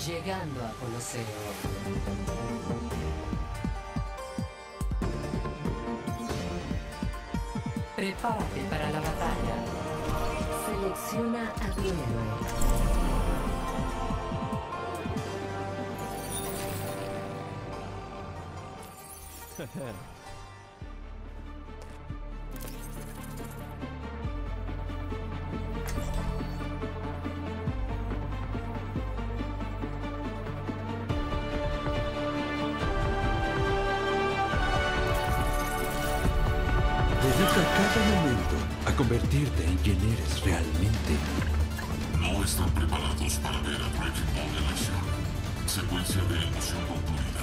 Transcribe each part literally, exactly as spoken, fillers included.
Llegando a Coloseo. Prepárate para la batalla. Selecciona a tu héroe. Dedica cada momento a convertirte en quien eres realmente. No están preparados para ver a tu equipo en acción. Secuencia de emoción concluida.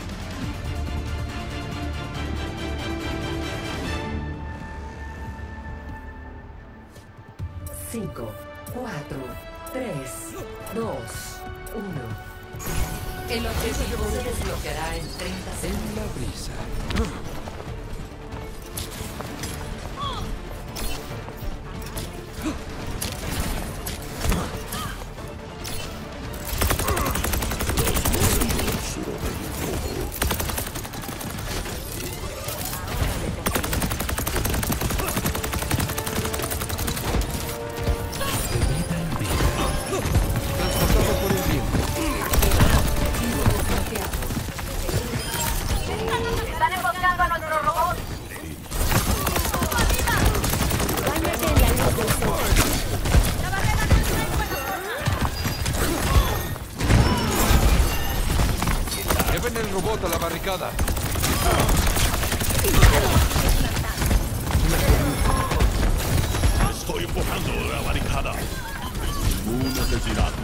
Cinco, cuatro, tres, dos, uno. El objetivo se desbloqueará en treinta En segundos. la brisa. Transportado por el viento. Están emboscando a nuestro robot. Lleven el robot a la barricada. Estoy empujando la barricada. Ningún asesinato.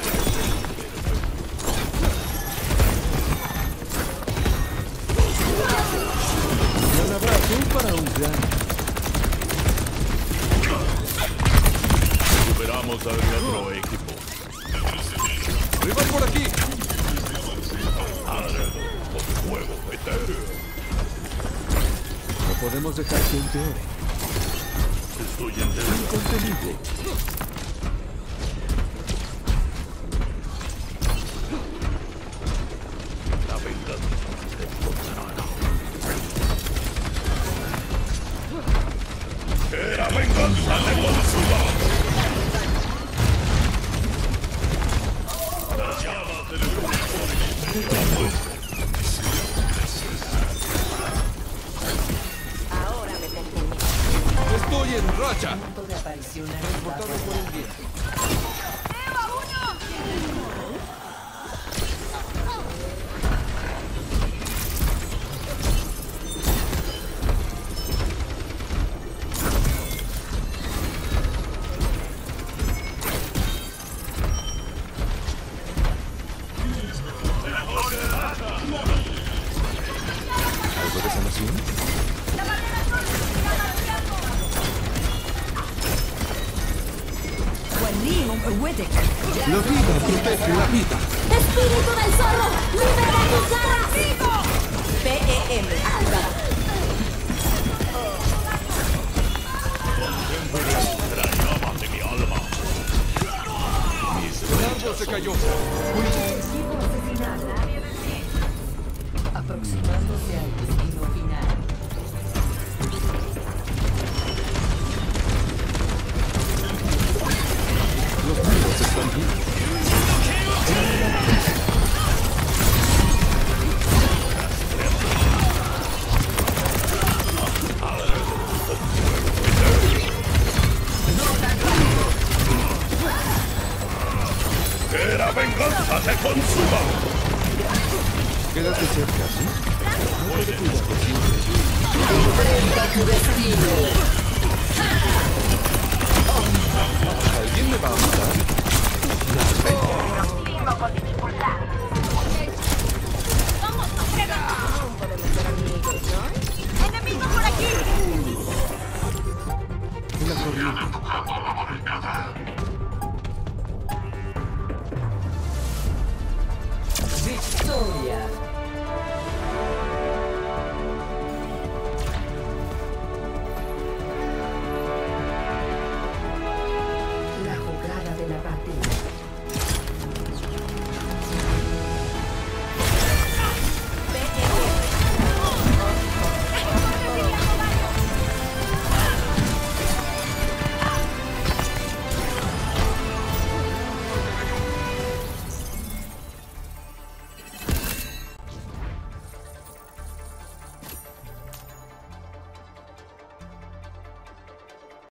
Un abrazo para un gran. Superamos al otro equipo. ¡Arriba por aquí! Ahora, con fuego eterno. No podemos dejar que empeore. Estoy entero. Incontenible. La venganza te encontrará. ¡Que la venganza te consuma! Las llamas del Ahora me pertenece. ¡Estoy en racha! Punto de aparición Transportado activado. por el viento. ¿Algo de sanación? La vida protege la vida. ¡Espíritu del zorro! ¡Libera tus garras! P E M activada. la llama de mi alma. Mis El árbol se cayó. Objetivo asesinado. Aproximándose al destino final. Los muros están vivos. ¡Que la venganza te consuma! Quédate cerca, ¿sí? No te descuides por Enfrenta tu destino. ¿Alguien me va a matar? Primo con dificultad. Vamos, no podemos ser amigos, ¿no? ¡Enemigo por aquí! En la corriente. Empujando a la barricada. Victoria.